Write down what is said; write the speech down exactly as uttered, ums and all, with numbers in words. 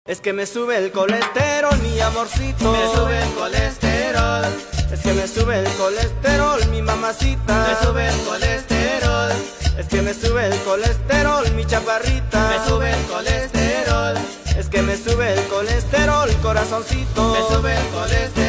Es que me sube el colesterol, mi amorcito. Me sube el colesterol. Es que me sube el colesterol, mi mamacita. Me sube el colesterol. Es que me sube el colesterol, mi chaparrita. Me sube el colesterol. Es que me sube el colesterol, corazoncito. Me sube el colesterol.